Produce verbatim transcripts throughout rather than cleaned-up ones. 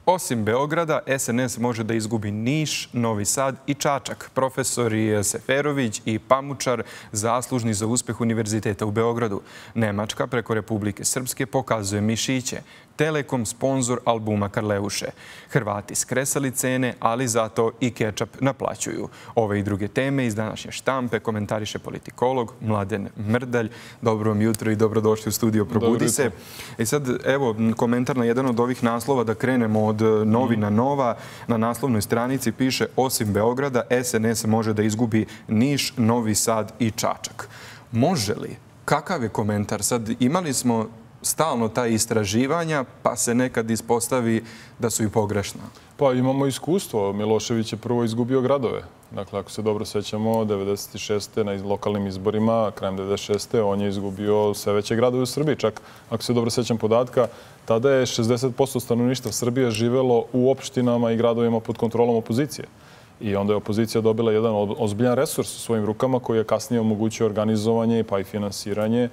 Osim Beograda, S N S može da izgubi Niš, Novi Sad i Čačak. Profesori Seferović i Pamučar zaslužni za uspeh Univerziteta u Beogradu. Nemačka preko Republike Srpske pokazuje mišiće. Telekom sponzor albuma Karleuše. Hrvati skresali cene, ali zato i kečap naplaćuju. Ove i druge teme iz današnje štampe komentariše politikolog Mladen Mrdalj. Dobro vam jutro i dobrodošli u studio Probudi se. I sad, evo, komentar na jedan od ovih naslova da krenemo od novina Nova. Na naslovnoj stranici piše: osim Beograda, S N S može da izgubi Niš, Novi Sad i Čačak. Može li? Kakav je komentar? Sad, imali smo stalno ta istraživanja, pa se nekad ispostavi da su i pogrešna. Pa imamo iskustvo. Milošević je prvo izgubio gradove. Dakle, ako se dobro sećamo, devedeset šeste. na lokalnim izborima, krajem devedeset šeste. on je izgubio sve veće gradove u Srbiji. Čak, ako se dobro sećam podatka, tada je šezdeset posto stanovništva Srbije živelo u opštinama i gradovima pod kontrolom opozicije. I onda je opozicija dobila jedan ozbiljan resurs u svojim rukama koji je kasnije omogućio organizovanje pa i finansiranje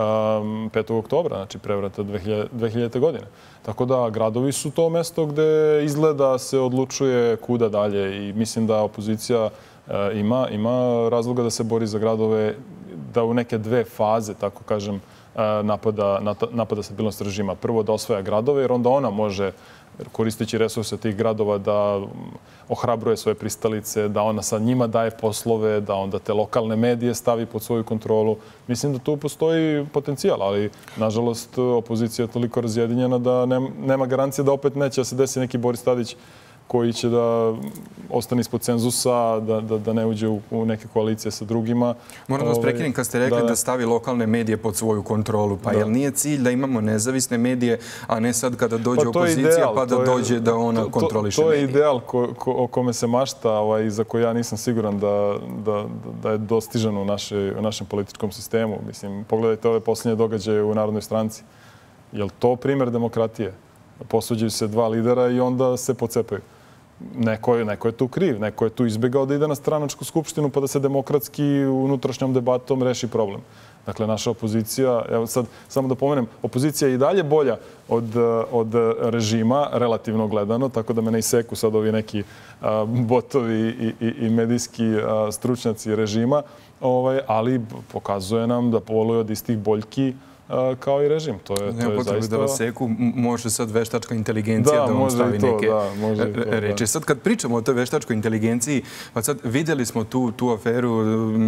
petog oktobra, znači prevrata dve hiljadite. godine. Tako da gradovi su to mesto gde izgleda se odlučuje kuda dalje i mislim da opozicija ima, ima razloga da se bori za gradove, da u neke dve faze, tako kažem, napada, napada stabilnost režima. Prvo da osvaja gradove, jer onda ona može, koristeći resurse tih gradova, da ohrabruje svoje pristalice, da ona sad njima daje poslove, da onda te lokalne medije stavi pod svoju kontrolu. Mislim da tu postoji potencijal, ali nažalost opozicija je toliko razjedinjena da nema garancije da opet neće da se desi neki Boris Tadić koji će da ostane ispod cenzusa, da, da, da ne uđe u, u neke koalicije sa drugima. Moram da vas prekinem kad ste rekli da, da stavi lokalne medije pod svoju kontrolu. Pa da. Jel nije cilj da imamo nezavisne medije, a ne sad kada dođe pa opozicija ideal, pa da je, dođe da ona to, kontroliše medije? To je medije. ideal ko, ko, o kome se mašta, ovaj, za koji ja nisam siguran da, da, da je dostižan u, naše, u našem političkom sistemu. Mislim, pogledajte ove posljednje događaje u Narodnoj stranci. Je li to primjer demokratije? Posuđuju se dva lidera i onda se pocepaju. Neko je, neko je tu kriv, neko je tu izbjegao da ide na stranačku skupštinu pa da se demokratski unutrašnjom debatom reši problem. Dakle, naša opozicija, evo sad samo da pomenem, opozicija je i dalje bolja od, od režima, relativno gledano, tako da me ne iseku sad ovi neki a, botovi i, i, i medijski a, stručnjaci režima, ovaj, ali pokazuje nam da poluje od istih boljki kao i režim. To je, to je zaista... da vas seku, može sad veštačka inteligencija da, da vam stavi to, neke da, može to, reči. Da. Sad kad pričamo o toj veštačkoj inteligenciji, pa sad vidjeli smo tu, tu aferu,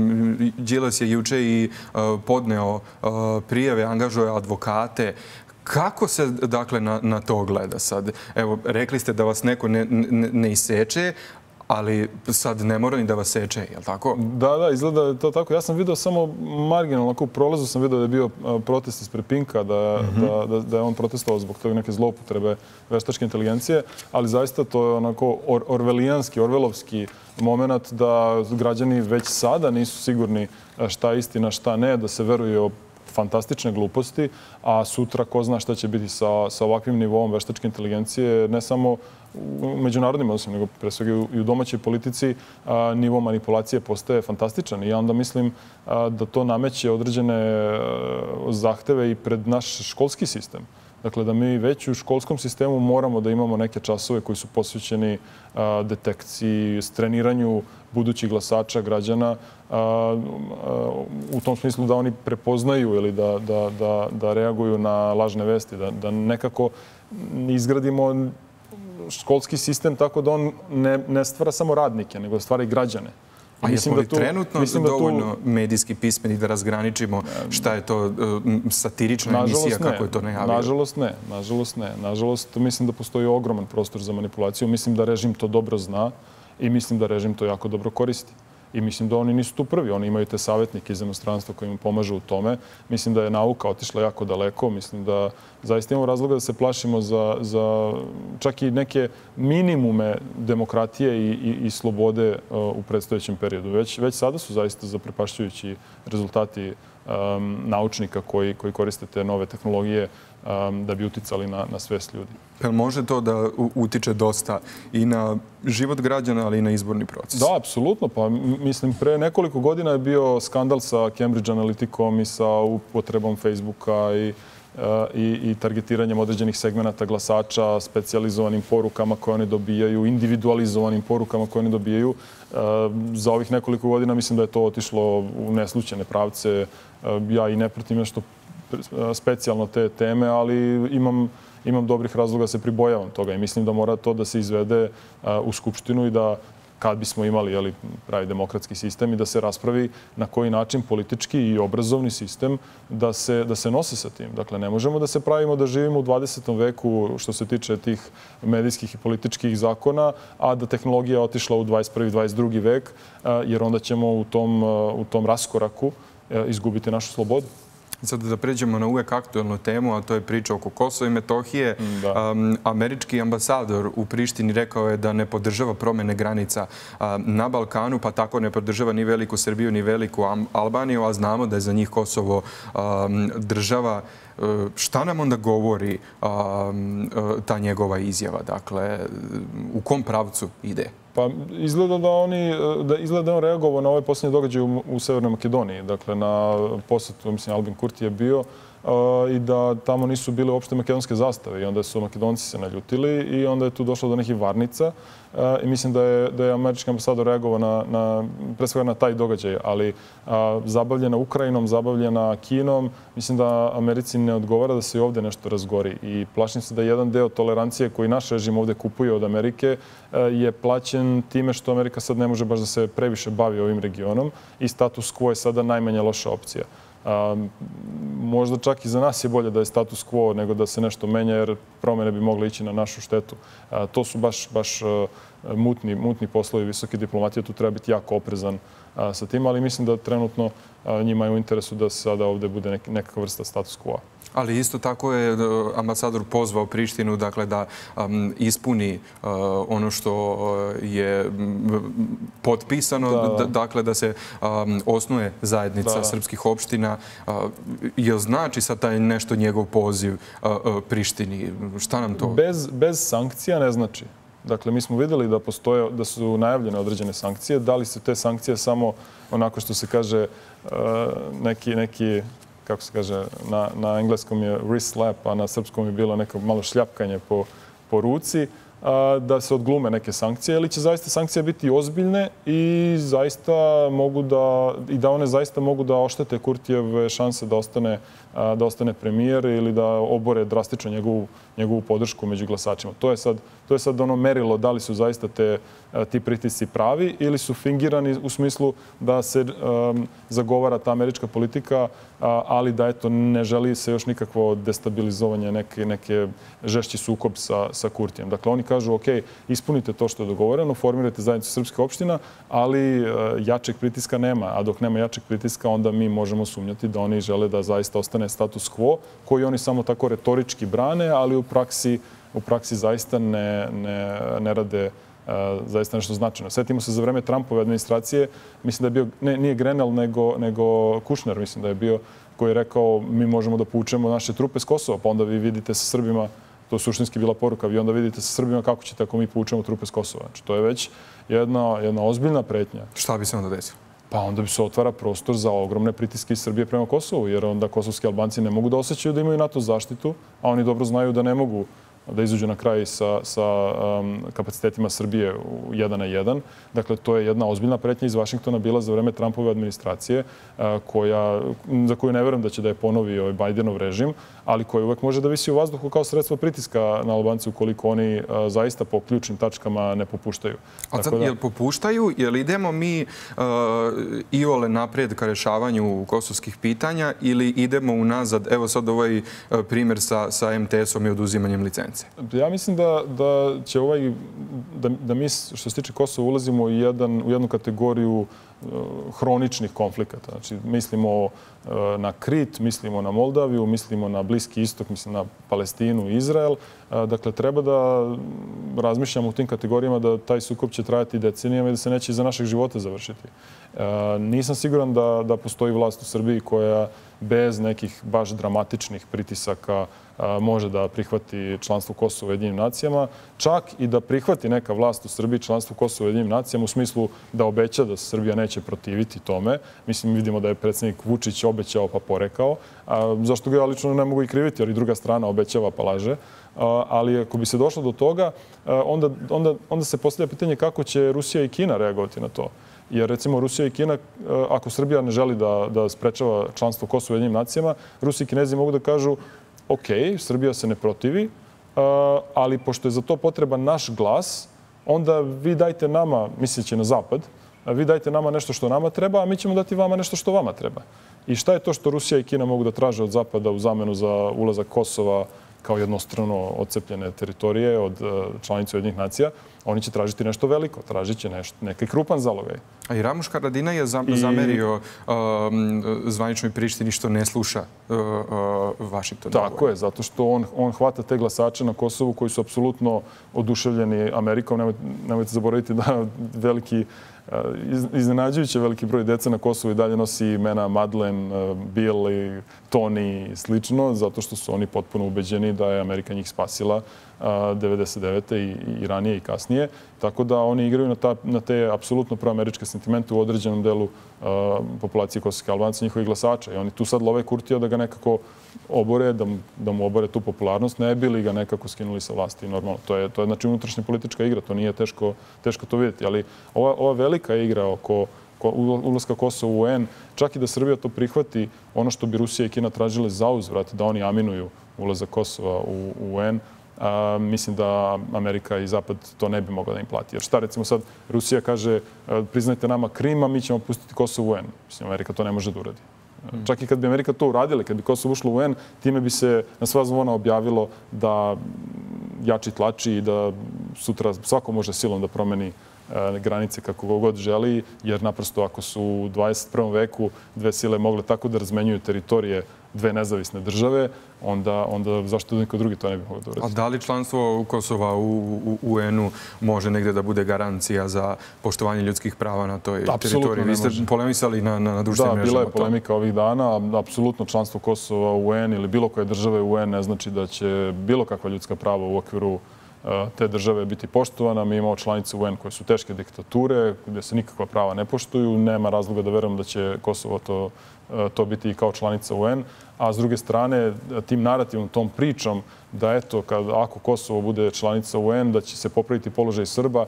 Đilas je juče i uh, podneo uh, prijave, angažuje advokate. Kako se, dakle, na, na to gleda sad? Evo, rekli ste da vas neko ne, ne, ne iseče, ali sad ne mora ni da vas seče, je li tako? Da, da, izgleda je to tako. Ja sam vidio samo marginalno, u prolazu sam vidio da je bio protest ispred Pinka, da, mm-hmm. da, da, da je on protestovao zbog toga neke zloupotrebe veštačke inteligencije, ali zaista to je onako or, orvelijanski, orvelovski moment da građani već sada nisu sigurni šta je istina, šta ne, da se veruje o fantastične gluposti, a sutra ko zna šta će biti sa, sa ovakvim nivoom veštačke inteligencije, ne samo u međunarodnim odnosima, nego pre svega i u domaćoj politici a, nivo manipulacije postaje fantastičan. I ja onda mislim a, da to nameće određene a, zahteve i pred naš školski sistem. Dakle, da mi već u školskom sistemu moramo da imamo neke časove koji su posvećeni a, detekciji, treniranju budućih glasača, građana, a, a, u tom smislu da oni prepoznaju ili da, da, da, da reaguju na lažne vesti, da, da nekako izgradimo školski sistem tako da on ne, ne stvara samo radnike, nego stvara i građane. A jesmo li trenutno dovoljno medijski pismeni da razgraničimo šta je to satirična emisija, kako je to najavio? Nažalost ne. Nažalost ne. Nažalost, mislim da postoji ogroman prostor za manipulaciju. Mislim da režim to dobro zna i mislim da režim to jako dobro koristi. I mislim da oni nisu tu prvi. Oni imaju te savjetnike iz inostranstva koji im pomažu u tome. Mislim da je nauka otišla jako daleko. Mislim da zaista imamo razloga da se plašimo za, za čak i neke minimume demokratije i, i, i slobode uh, u predstojećem periodu. Već, već sada su zaista zaprepašćujući rezultati um, naučnika koji, koji koriste te nove tehnologije um, da bi uticali na, na svest ljudi. Pa može to da utiče dosta i na život građana, ali i na izborni proces? Da, apsolutno. Pa mislim, pre nekoliko godina je bio skandal sa Cambridge Analyticom i sa upotrebom Facebooka i i, i targetiranjem određenih segmenata glasača, specijalizovanim porukama koje oni dobijaju, individualizovanim porukama koje oni dobijaju. Za ovih nekoliko godina mislim da je to otišlo u neslućene pravce. Ja i ne pratim nešto specijalno te teme, ali imam, imam dobrih razloga da se pribojavam toga i mislim da mora to da se izvede u Skupštinu i da kad bismo imali jeli, pravi demokratski sistem i da se raspravi na koji način politički i obrazovni sistem da se, da se nose sa tim. Dakle, ne možemo da se pravimo da živimo u dvadesetom veku što se tiče tih medijskih i političkih zakona, a da tehnologija otišla u dvadeset prvi i dvadeset drugi vek, jer onda ćemo u tom, u tom raskoraku izgubiti našu slobodu. Sad da pređemo na uvek aktuelnu temu, a to je priča oko Kosova i Metohije. Um, američki ambasador u Prištini rekao je da ne podržava promene granica um, na Balkanu, pa tako ne podržava ni veliku Srbiju, ni veliku Albaniju, a znamo da je za njih Kosovo um, država. Šta nam onda govori um, ta njegova izjava? Dakle, u kom pravcu ide? Pa izgleda da oni, da izgleda da on reagovao na ovaj posljednji događaj u, u Severnoj Makedoniji. Dakle, na posjetu, mislim, Albin Kurti je bio uh, i da tamo nisu bile uopšte makedonske zastave i onda su Makedonci se naljutili i onda je tu došlo do nekih varnica uh, i mislim da je, da je američki ambasador reagovao na, na, pre svega na taj događaj, ali uh, zabavljena Ukrajinom, zabavljena Kinom, mislim da Americi ne odgovara da se i ovde nešto razgori i plašim se da jedan deo tolerancije koji naš režim ovde kupuje od Amerike uh, je plaćen time što Amerika sad ne može baš da se previše bavi ovim regionom i status quo je sada najmanja loša opcija. Um, možda čak i za nas je bolje da je status quo nego da se nešto menja, jer promjene bi mogle ići na našu štetu. Uh, to su baš, baš uh, mutni, mutni poslovi visoke diplomatije. Tu treba biti jako oprezan uh, sa tim, ali mislim da trenutno uh, njima je u interesu da sada ovde bude nek, neka vrsta status quo. Ali isto tako je ambasador pozvao Prištinu dakle, da um, ispuni uh, ono što je potpisano, da, da. dakle da se um, osnuje zajednica da. srpskih opština. Uh, je znači sad taj nešto njegov poziv uh, uh, Prištini? Šta nam to? Bez, bez sankcija ne znači. Dakle, mi smo vidjeli da postoje, da su najavljene određene sankcije. Da li su te sankcije samo onako što se kaže uh, neki, neki kako se kaže, na, na engleskom je wrist slap, a na srpskom je bilo neko malo šljapkanje po, po ruci, a, da se odglume neke sankcije, ili će zaista sankcije biti ozbiljne i zaista mogu da, i da one zaista mogu da oštete Kurtijeve šanse da ostane, a, da ostane premijer ili da obore drastično njegovu, njegovu podršku među glasačima. To je sad, to je sad ono merilo da li su zaista te, a, ti pritisci pravi ili su fingirani u smislu da se um, zagovara ta američka politika, ali da eto ne želi se još nikakvo destabilizovanje, neke, neke žešći sukob sa, sa Kurtijem. Dakle, oni kažu, ok, ispunite to što je dogovoreno, formirajte zajednicu srpskih opština, ali jačeg pritiska nema. A dok nema jačeg pritiska, onda mi možemo sumnjati da oni žele da zaista ostane status quo, koji oni samo tako retorički brane, ali u praksi, u praksi zaista ne, ne, ne rade zaista nešto značajno. Sjetimo se za vreme Trumpove administracije, mislim da je bio, ne, nije Grenell, nego, nego Kushner, mislim da je bio, koji je rekao mi možemo da poučemo naše trupe s Kosova, pa onda vi vidite sa Srbima, to je suštinski bila poruka, vi onda vidite sa Srbima kako ćete ako mi poučemo trupe s Kosova. Znači, to je već jedna, jedna ozbiljna pretnja. Šta bi se onda desilo? Pa onda bi se otvara prostor za ogromne pritiske iz Srbije prema Kosovu, jer onda kosovski Albanci ne mogu da osjećaju da imaju NATO zaštitu, a oni dobro znaju da ne mogu da izuđu na kraj sa, sa um, kapacitetima Srbije u jedan na jedan. Dakle, to je jedna ozbiljna pretnja iz Vašingtona bila za vreme Trumpove administracije, uh, koja, za koju ne verujem da će da je ponovi ovaj Bidenov režim, ali koja uvek može da visi u vazduhu kao sredstvo pritiska na Albance ukoliko oni uh, zaista po ključnim tačkama ne popuštaju. A sad, da, jel popuštaju? Jel idemo mi uh, iole naprijed ka rešavanju kosovskih pitanja ili idemo unazad? Evo sad ovaj uh, primjer sa, sa em te esom i oduzimanjem licence. Ja mislim da, da će ovaj, da, da mi što se tiče Kosova ulazimo u, jedan, u jednu kategoriju uh, hroničnih konflikata. Znači, mislimo uh, na Krit, mislimo na Moldaviju, mislimo na Bliski istok, mislim na Palestinu i Izrael. Uh, dakle, treba da razmišljamo u tim kategorijama da taj sukob će trajati decenijama i da se neće iza našeg života završiti. Uh, nisam siguran da, da postoji vlast u Srbiji koja bez nekih baš dramatičnih pritisaka može da prihvati članstvo Kosova u Ujedinjenim nacijama, čak i da prihvati neka vlast u Srbiji članstvo Kosova u Ujedinjenim nacijama u smislu da obeća da se Srbija neće protiviti tome. Mislim, vidimo da je predsjednik Vučić obećao obećao pa porekao. Zašto ga ja lično ne mogu i kriviti, jer i druga strana obećava pa laže. Ali ako bi se došlo do toga, onda, onda, onda se postavlja pitanje kako će Rusija i Kina reagovati na to. Jer recimo Rusija i Kina, ako Srbija ne želi da, da sprečava članstvo Kosova u Ujedinjenim nacijama, Rusi i Kinezi mogu da kažu ok, Srbija se ne protivi, ali pošto je za to potreban naš glas, onda vi dajte nama, misleći na Zapad, vi dajte nama nešto što nama treba, a mi ćemo dati vama nešto što vama treba. I šta je to što Rusija i Kina mogu da traže od Zapada u zamenu za ulazak Kosova kao jednostrano odcepljene teritorije od članice Ujedinjenih nacija? Oni će tražiti nešto veliko, tražit će nešto, neki krupan zalogaj. A i Ramuš Haradinaj je zamerio zvaničnoj Prištini što ne sluša Vašington. Tako je, zato što on, on hvata te glasače na Kosovu koji su apsolutno oduševljeni Amerikom. Nemojte, nemojte zaboraviti da veliki, iznenađujuće veliki broj dece na Kosovu i dalje nosi imena Madeleine, Bill, Tony i slično, zato što su oni potpuno ubeđeni da je Amerika njih spasila devedeset devete i, i ranije i kasnije. Tako da oni igraju na, ta, na te apsolutno proameričke sentimente u određenom delu uh, populacije kosovskih Albanaca, njihovih glasača. I oni tu sad love Kurtija da ga nekako obore, da mu, da mu obore tu popularnost, ne bi li ga nekako skinuli sa vlasti. Normalno, to je, to je znači unutrašnja politička igra, to nije teško, teško to vidjeti. Ali ova, ova velika igra oko ulaska Kosova u U N, čak i da Srbija to prihvati, ono što bi Rusija i Kina tražile za uzvrat, da oni aminuju ulazak Kosova u U N, A, mislim da Amerika i Zapad to ne bi mogla da im plati. Jer šta recimo sad Rusija kaže priznajte nama Krim, a mi ćemo pustiti Kosovo u U N. Mislim, Amerika to ne može da uradi. Mm. Čak i kad bi Amerika to uradila, kad bi Kosovo ušlo u U N, time bi se na sva zvona objavilo da jači tlači i da sutra svako može silom da promeni granice kako god želi, jer naprosto ako su u dvadeset prvom veku dve sile mogle tako da razmenjuju teritorije dve nezavisne države, onda, onda zašto niko drugi to ne bi mogao da uradi? A da li članstvo Kosova u U N-u može negde da bude garancija za poštovanje ljudskih prava na toj teritoriji? Vi ste polemisali na, na društvenim mrežama. Da, bila je polemika ovih dana. Apsolutno članstvo Kosova u U N ili bilo koje države u U N ne znači da će bilo kakva ljudska prava u okviru te države biti poštovana. Mi imamo članice U N koje su teške diktature, gdje se nikakva prava ne poštuju. Nema razloga da verujemo da će Kosovo to, to biti i kao članica U N. A s druge strane, tim narativom, tom pričom da eto, kad, ako Kosovo bude članica U N, da će se popraviti položaj Srba,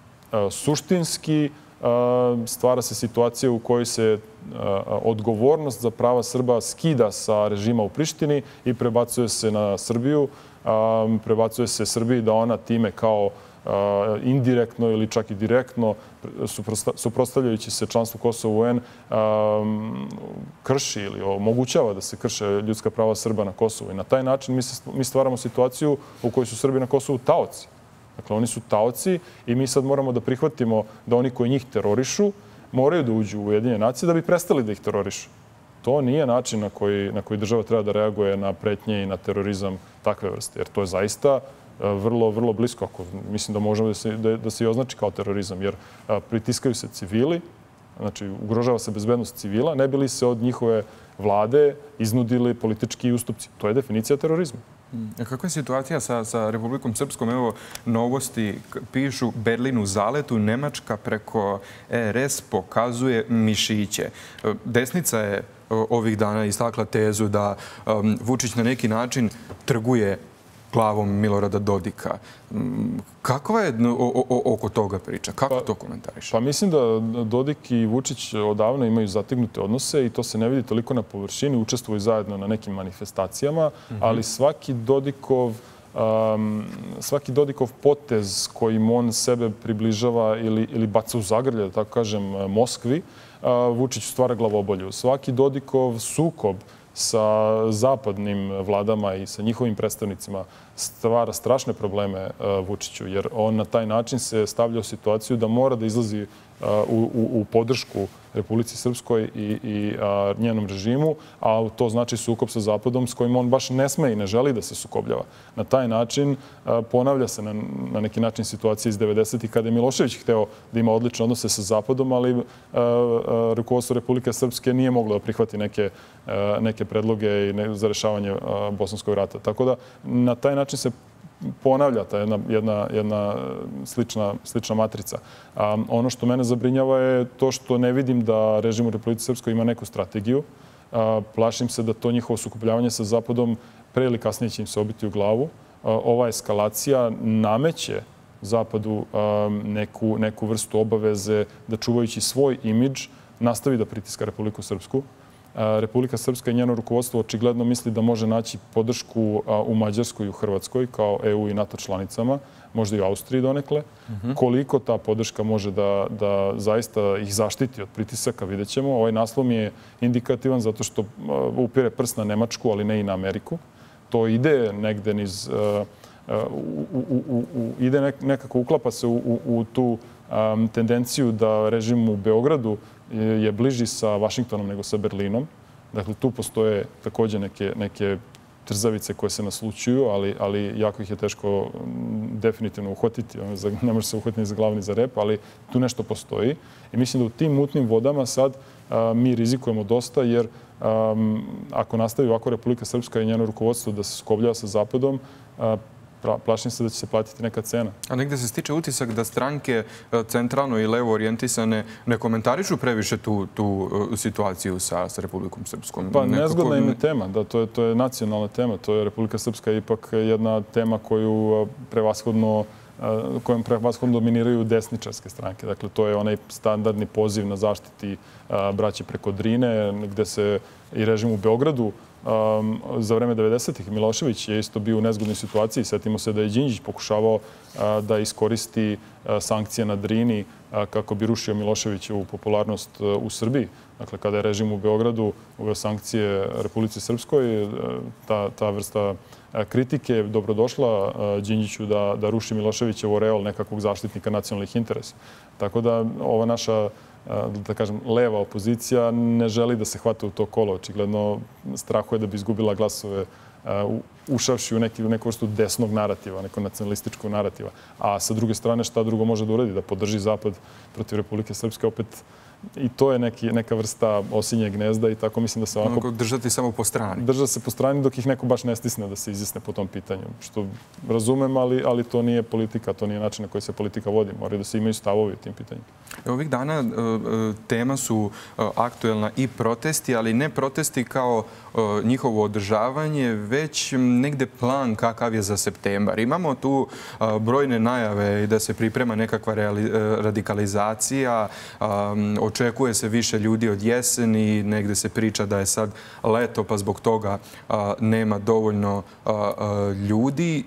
suštinski stvara se situacija u kojoj se odgovornost za prava Srba skida sa režima u Prištini i prebacuje se na Srbiju. Prebacuje se Srbiji da ona time kao indirektno ili čak i direktno, suprotstavljajući se članstvu Kosova u U N, krši ili omogućava da se krše ljudska prava Srba na Kosovu. I na taj način mi, se, mi stvaramo situaciju u kojoj su Srbi na Kosovu taoci. Dakle, oni su taoci i mi sad moramo da prihvatimo da oni koji njih terorišu moraju da uđu u Ujedinjene nacije da bi prestali da ih terorišu. To nije način na koji, na koji država treba da reaguje na pretnje i na terorizam takve vrste. Jer to je zaista vrlo, vrlo blisko. Ako, mislim da možemo da se, da, da se i označi kao terorizam. Jer a, pritiskaju se civili, znači ugrožava se bezbednost civila, ne bi li se od njihove vlade iznudili politički ustupci. To je definicija terorizma. A kakva je situacija sa, sa Republikom Srpskom? Evo, novosti pišu Berlin u zaletu, Nemačka preko E R S pokazuje mišiće. Desnica je ovih dana istakla tezu da um, Vučić na neki način trguje glavom Milorada Dodika. Kakva je o, o, oko toga priča? Kako pa, to komentariš? Pa mislim da Dodik i Vučić odavno imaju zategnute odnose i to se ne vidi toliko na površini. Učestvuju zajedno na nekim manifestacijama, mm-hmm. ali svaki Dodikov Um, svaki Dodikov potez kojim on sebe približava ili, ili baca u zagrlje, da tako kažem, Moskvi, uh, Vučić stvara glavobolju. Svaki Dodikov sukob sa zapadnim vladama i sa njihovim predstavnicima stvara strašne probleme uh, Vučiću, jer on na taj način se stavlja u situaciju da mora da izlazi uh, u, u, u podršku Republici Srpskoj i, i a, njenom režimu, a to znači sukob sa Zapadom s kojim on baš ne sme i ne želi da se sukobljava. Na taj način a, ponavlja se na, na neki način situacija iz devedesetih kada je Milošević hteo da ima odlične odnose sa Zapadom, ali a, a, rukovodstvo Republike Srpske nije moglo da prihvati neke, a, neke predloge i ne, za rešavanje a, Bosanskog rata. Tako da na taj način se ponavlja ta jedna, jedna, jedna slična, slična matrica. Um, ono što mene zabrinjava je to što ne vidim da režim u Republici Srpskoj ima neku strategiju. Plašim se da to njihovo sukobljavanje sa Zapadom pre ili kasnije će im se obiti u glavu. Ova eskalacija nameće Zapadu neku, neku vrstu obaveze da, čuvajući svoj imidž, nastavi da pritiska Republiku Srpsku. Republika Srpska i njeno rukovodstvo očigledno misli da može naći podršku u Mađarskoj i u Hrvatskoj kao E U i NATO članicama, možda i u Austriji donekle. Mm-hmm. Koliko ta podrška može da, da zaista ih zaštiti od pritisaka, vidjet ćemo. Ovaj naslov mi je indikativan zato što upire prst na Nemačku, ali ne i na Ameriku. To ide negde niz... U, u, u, u, ide nekako, uklapa se u, u, u tu um, tendenciju da režim u Beogradu je bliži sa Vašingtonom nego sa Berlinom. Dakle, tu postoje takođe neke, neke trzavice koje se naslučuju, ali, ali jako ih je teško definitivno uhvatiti. Ne može se uhvatiti ni za glavu ni za rep, ali tu nešto postoji. I mislim da u tim mutnim vodama sad a, mi rizikujemo dosta, jer um, ako nastavi ovako Republika Srpska i njeno rukovodstvo da se sukobljava sa Zapadom, a, plašim se da će se platiti neka cena. A negde se stiče utisak da stranke centralno i levo orijentisane ne komentarišu previše tu, tu situaciju sa, sa Republikom Srpskom? Pa nekako... nezgodna im je tema. Da, to je, to je nacionalna tema. To je Republika Srpska ipak jedna tema koju prevashodno kojom prevashodno dominiraju desničarske stranke. Dakle, to je onaj standardni poziv na zaštiti braće preko Drine, gde se i režim u Beogradu Um, za vreme devedesetih Milošević je isto bio u nezgodnoj situaciji. Sjetimo se da je Đinđić pokušavao uh, da iskoristi uh, sankcije na Drini uh, kako bi rušio Miloševićevu popularnost uh, u Srbiji. Dakle, kada je režim u Beogradu uveo sankcije Republici Srpskoj, uh, ta, ta vrsta uh, kritike je dobrodošla uh, Đinđiću da, da ruši Miloševićev oreol nekakvog zaštitnika nacionalnih interesa. Tako da ova naša da kažem, leva opozicija ne želi da se hvata u to kolo. Očigledno strahuje da bi izgubila glasove ušavši u neki, neku vrstu desnog narativa, neko nacionalističkog narativa. A sa druge strane, šta drugo može da uradi? Da podrži Zapad protiv Republike Srpske opet. I to je neki, neka vrsta osinje gnezda i tako mislim da se onako... Onako držati samo po strani. Držati se po strani dok ih neko baš ne stisne da se izjasne po tom pitanju. Što razumem, ali, ali to nije politika, to nije način na koji se politika vodi. Moraju da se imaju stavovi u tim pitanjima. Ovih dana tema su aktuelna i protesti, ali ne protesti kao njihovo održavanje, već negde plan kakav je za septembar. Imamo tu brojne najave i da se priprema nekakva radikalizacija, očekuje se više ljudi od jeseni, negde se priča da je sad leto pa zbog toga a, nema dovoljno a, a, ljudi.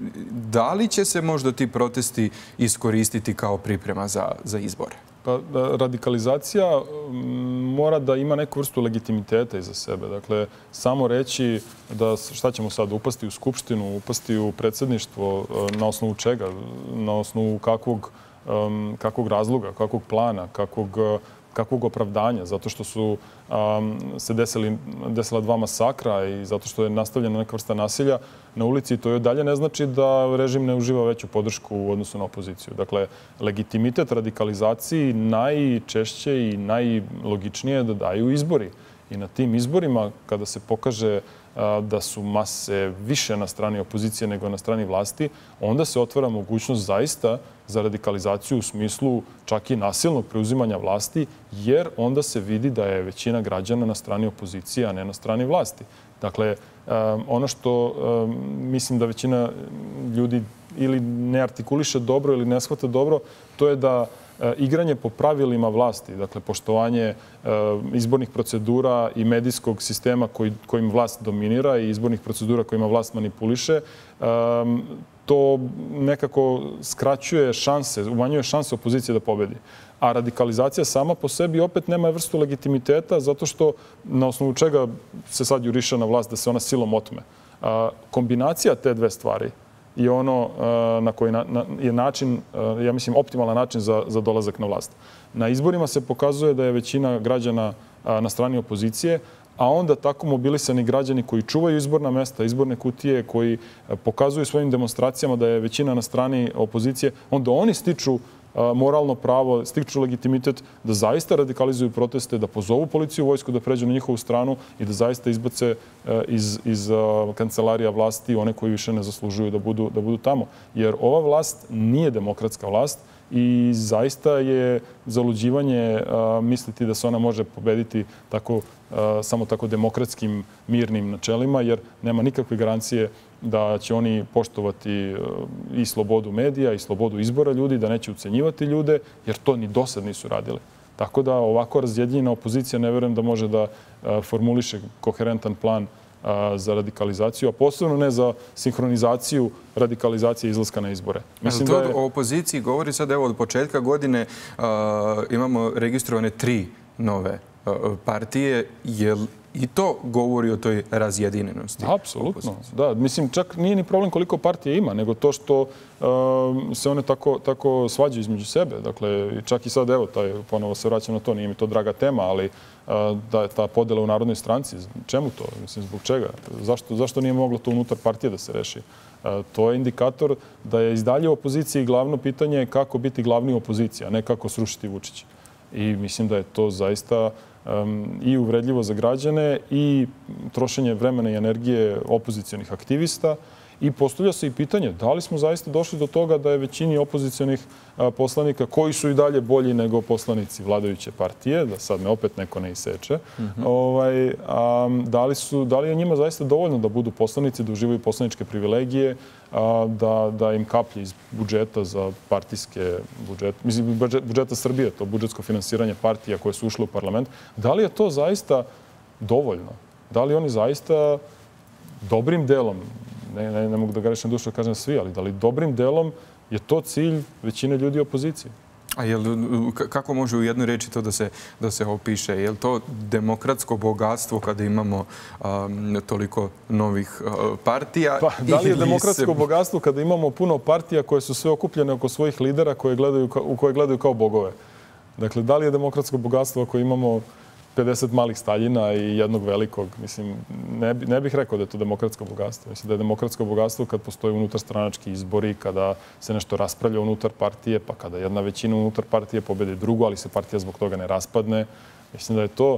Da li će se možda ti protesti iskoristiti kao priprema za, za izbore? Pa, radikalizacija mora da ima neku vrstu legitimiteta iza sebe. Dakle, samo reći da šta ćemo sad, upasti u Skupštinu, upasti u predsjedništvo, na osnovu čega, na osnovu kakvog Um, kakvog razloga, kakvog plana, kakvog, kakvog opravdanja, zato što su um, se desili, desila dva masakra i zato što je nastavljena neka vrsta nasilja na ulici. To je dalje ne znači da režim ne uživa veću podršku u odnosu na opoziciju. Dakle, legitimitet radikalizaciji najčešće i najlogičnije da daju izbori. I na tim izborima, kada se pokaže da su mase više na strani opozicije nego na strani vlasti, onda se otvara mogućnost zaista za radikalizaciju u smislu čak i nasilnog preuzimanja vlasti, jer onda se vidi da je većina građana na strani opozicije, a ne na strani vlasti. Dakle, ono što mislim da većina ljudi ili ne artikuliše dobro ili ne shvata dobro, to je da igranje po pravilima vlasti, dakle poštovanje izbornih procedura i medijskog sistema kojim vlast dominira i izbornih procedura kojima vlast manipuliše, to nekako skraćuje šanse, umanjuje šanse opozicije da pobedi. A radikalizacija sama po sebi opet nema vrstu legitimiteta zato što na osnovu čega se sad juriša na vlast da se ona silom otme. Kombinacija te dve stvari je ono na koji je način, ja mislim, optimalan način za, za dolazak na vlast. Na izborima se pokazuje da je većina građana na strani opozicije, a onda tako mobilisani građani koji čuvaju izborna mesta, izborne kutije, koji pokazuju svojim demonstracijama da je većina na strani opozicije, onda oni stiču moralno pravo, stiču legitimitet da zaista radikalizuju proteste, da pozovu policiju i vojsku da pređu na njihovu stranu i da zaista izbace iz, iz kancelarija vlasti one koji više ne zaslužuju da budu, da budu tamo. Jer ova vlast nije demokratska vlast i zaista je zaluđivanje a, misliti da se ona može pobediti tako, a, samo tako demokratskim, mirnim načelima, jer nema nikakve garancije da će oni poštovati i slobodu medija i slobodu izbora ljudi, da neće ucenjivati ljude, jer to ni do sad nisu radili. Tako da ovako razjedinjena opozicija ne verujem da može da formuliše koherentan plan za radikalizaciju, a posebno ne za sinhronizaciju radikalizacije izlaska na izbore. Mislim da je... O opoziciji govori sad, evo, od početka godine uh, imamo registrovane tri nove uh, partije. Je li i to govori o toj razjedinjenosti? Apsolutno, da. Mislim, čak nije ni problem koliko partije ima, nego to što uh, se one tako, tako svađaju između sebe. Dakle, čak i sad, evo, taj, ponovo se vraćam na to, nije mi to draga tema, ali uh, da je ta podela u Narodnoj stranci, čemu to? Mislim, zbog čega? Zašto, zašto nije moglo to unutar partije da se reši? Uh, to je indikator da je izdalje u opoziciji glavno pitanje kako biti glavni opozicija, a ne kako srušiti Vučića. I mislim da je to zaista um, i uvredljivo za građane i trošenje vremena i energije opozicionih aktivista. I postavlja se i pitanje da li smo zaista došli do toga da je većini opozicionih poslanika koji su i dalje bolji nego poslanici vladajuće partije, da sad me opet neko ne iseče, mm-hmm. ovaj, a, da, li su, da li je njima zaista dovoljno da budu poslanici, da uživaju poslaničke privilegije, a, da, da im kaplje iz budžeta za partijske budžete, mislim budžet, budžeta Srbije, to budžetsko finansiranje partija koje su ušle u parlament, da li je to zaista dovoljno? Da li oni zaista dobrim delom, ne, ne, ne mogu da grešim dušu da kažem svi, ali da li dobrim delom je to cilj većine ljudi u opoziciji? A jel, kako može u jednoj reči to da se, da se opiše? Je li to demokratsko bogatstvo kada imamo um, toliko novih uh, partija? Pa, da li je demokratsko se... bogatstvo kada imamo puno partija koje su sve okupljene oko svojih lidera koje gledaju, u koje gledaju kao bogove? Dakle, da li je demokratsko bogatstvo ako imamo pedeset malih Staljina i jednog velikog? Mislim, ne, ne bih rekao da je to demokratsko bogatstvo. Mislim da je demokratsko bogatstvo kad postoji unutar stranački izbori, kada se nešto raspravlja unutar partije, pa kada jedna većina unutar partije pobedi drugu, ali se partija zbog toga ne raspadne. Mislim da je to,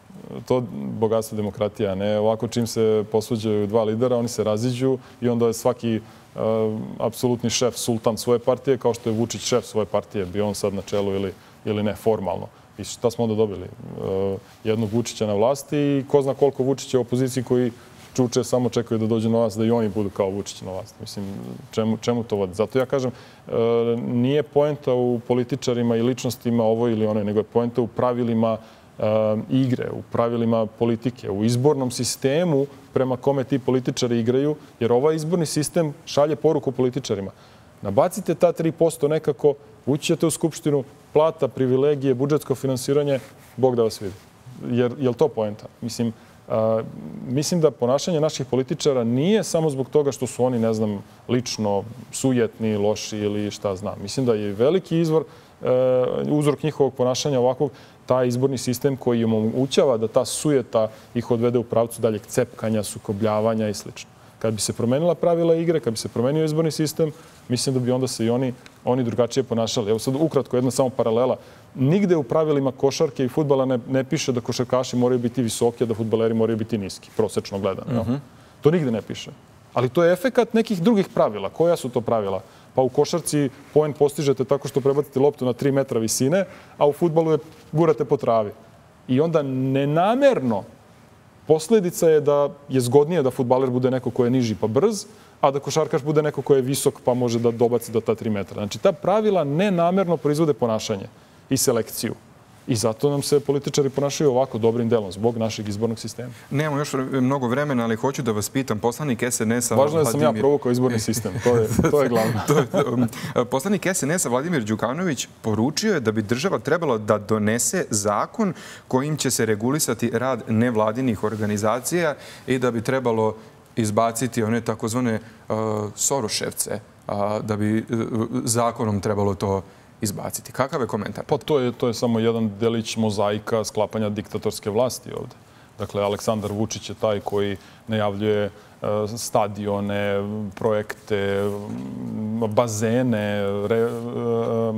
to bogatstvo demokratije, a ne ovako čim se posuđaju dva lidera, oni se raziđu i onda je svaki uh, apsolutni šef, sultan svoje partije, kao što je Vučić šef svoje partije, bio on sad na čelu ili, ili ne formalno. I šta smo onda dobili? Uh, jednog Vučića na vlasti i ko zna koliko Vučića u opoziciji koji čuče, samo čekaju da dođe na vlast, da i oni budu kao Vučić na vlast. Mislim, čemu, čemu to vodi? Zato ja kažem, uh, nije poenta u političarima i ličnostima ovo ili ono, nego je poenta u pravilima uh, igre, u pravilima politike, u izbornom sistemu prema kome ti političari igraju, jer ovaj izborni sistem šalje poruku političarima. Nabacite ta tri posto nekako, ući ćete u Skupštinu, plata, privilegije, budžetsko finansiranje, Bog da vas vidi. Jer je li to poenta? Mislim, a, mislim da ponašanje naših političara nije samo zbog toga što su oni, ne znam, lično sujetni, loši ili šta znam. Mislim da je veliki izvor, e, uzrok njihovog ponašanja ovakvog taj izborni sistem koji im omogućava da ta sujeta ih odvede u pravcu daljeg cepkanja, sukobljavanja i slično. Kad bi se promenila pravila igre, kad bi se promenio izborni sistem, mislim da bi onda se i oni, oni drugačije ponašali. Evo sad ukratko jedna samo paralela. Nigde u pravilima košarke i fudbala ne, ne piše da košarkaši moraju biti visoki, a da fudbaleri moraju biti niski, prosečno gledano. Mm-hmm. To nigde ne piše. Ali to je efekat nekih drugih pravila. Koja su to pravila? Pa u košarci poen postižete tako što prebacite loptu na tri metra visine, a u fudbalu je gurate po travi. I onda nenamerno posljedica je da je zgodnije da fudbaler bude neko ko je niži pa brz, a da košarkaš bude neko ko je visok pa može da dobaci do ta tri metra. Znači, ta pravila nenamerno proizvode ponašanje i selekciju. I zato nam se političari ponašaju ovako dobrim delom, zbog našeg izbornog sistema. Nemamo još mnogo vremena, ali hoću da vas pitam. Poslanik S N S-a... Važno je da sam ja provukao izborni sistem. To je, to je glavno. Poslanik S N S-a Vladimir Đukanović poručio je da bi država trebala da donese zakon kojim će se regulisati rad nevladinih organizacija i da bi trebalo izbaciti one takozvane uh, Soroševce, uh, da bi uh, zakonom trebalo to izbaciti. Kakav je komentar? Pa to je, to je samo jedan delić mozaika sklapanja diktatorske vlasti ovde. Dakle, Aleksandar Vučić je taj koji najavljuje uh, stadione, projekte, bazene, re, uh,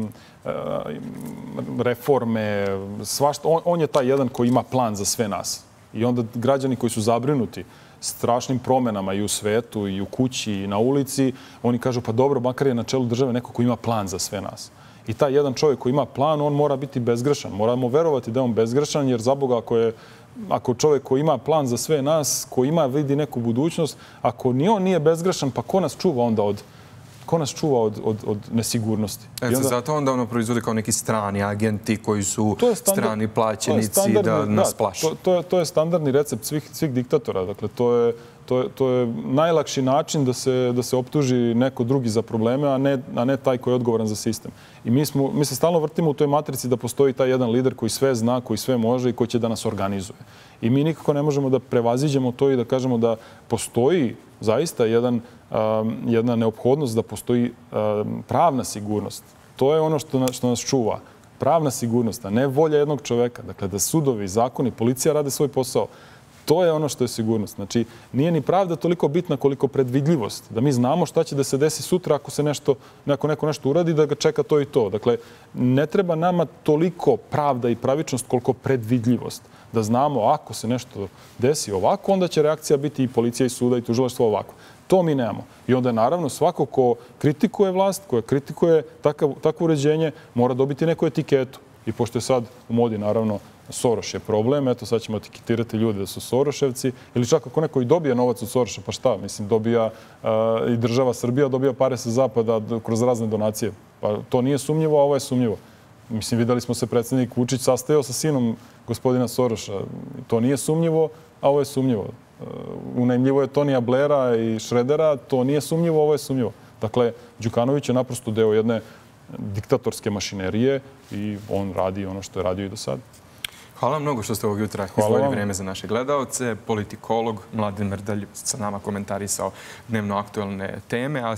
reforme, svašta. On, on je taj jedan koji ima plan za sve nas. I onda građani koji su zabrinuti strašnim promenama i u svetu, i u kući, i na ulici, oni kažu pa dobro, makar je na čelu države neko ko ima plan za sve nas. I taj jedan čovjek koji ima plan, on mora biti bezgrešan. Moramo verovati da je on bezgrešan, jer za Boga, ako je ako čovjek koji ima plan za sve nas, ko ima, vidi neku budućnost, ako ni on nije bezgrešan, pa ko nas čuva onda od ko nas čuva od, od, od nesigurnosti? E, onda, zato onda ono proizvode kao neki strani agenti koji su standard, strani plaćenici da nas da, plaše. To, to, je, to je standardni recept svih, svih diktatora. Dakle, to je, to, je, to je najlakši način da se, da se optuži neko drugi za probleme, a ne, a ne taj koji je odgovoran za sistem. I mi, smo, mi se stalno vrtimo u toj matrici da postoji taj jedan lider koji sve zna, koji sve može i koji će da nas organizuje. I mi nikako ne možemo da prevaziđemo to i da kažemo da postoji zaista jedan, um, jedna neophodnost da postoji um, pravna sigurnost. To je ono što, na, što nas čuva. Pravna sigurnost, a ne volja jednog čoveka. Dakle, da sudovi, zakoni, policija rade svoj posao. To je ono što je sigurnost. Znači, nije ni pravda toliko bitna koliko predvidljivost. Da mi znamo šta će da se desi sutra ako se nešto, ako neko nešto uradi, da ga čeka to i to. Dakle, ne treba nama toliko pravda i pravičnost koliko predvidljivost. Da znamo ako se nešto desi ovako, onda će reakcija biti i policija i suda i tužilaštvo ovako. To mi nemamo. I onda je naravno svako ko kritikuje vlast, ko kritikuje takav, takvo uređenje, mora dobiti neku etiketu. I pošto je sad u modi naravno Soroš je problem, eto sad ćemo etiketirati ljude da su Soroševci, ili čak ako neko i dobije novac od Soroša, pa šta? Mislim, dobija uh, i država Srbija dobija pare sa zapada kroz razne donacije. Pa to nije sumnjivo, a ovo je sumnjivo. Mislim, videli smo se predsjednik Vučić sastajao sa sinom gospodina Soroša. To nije sumnjivo, a ovo je sumnjivo. Unajmljivo je Tonija Blaira i Šredera, to nije sumnjivo, ovo je sumnjivo. Dakle, Đukanović je naprosto deo jedne diktatorske mašinerije i on radi ono što je radio i do sada. Hvala mnogo što ste ovog jutra izdvojili vreme za naše gledaoce. Politikolog Mladen Mrdalj sa nama komentarisao dnevno aktuelne teme.